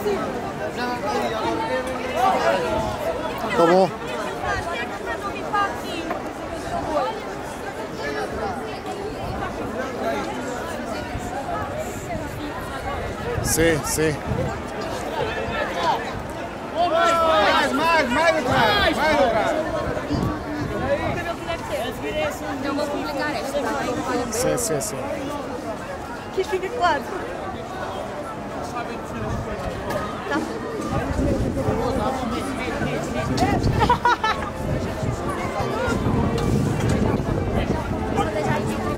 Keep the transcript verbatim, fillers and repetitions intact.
Tá bom. Sim, sim. Mais, mais, mais atrás, mais atrás. Não vou publicar esta, tá? Sim, sim, sim. Que fica claro.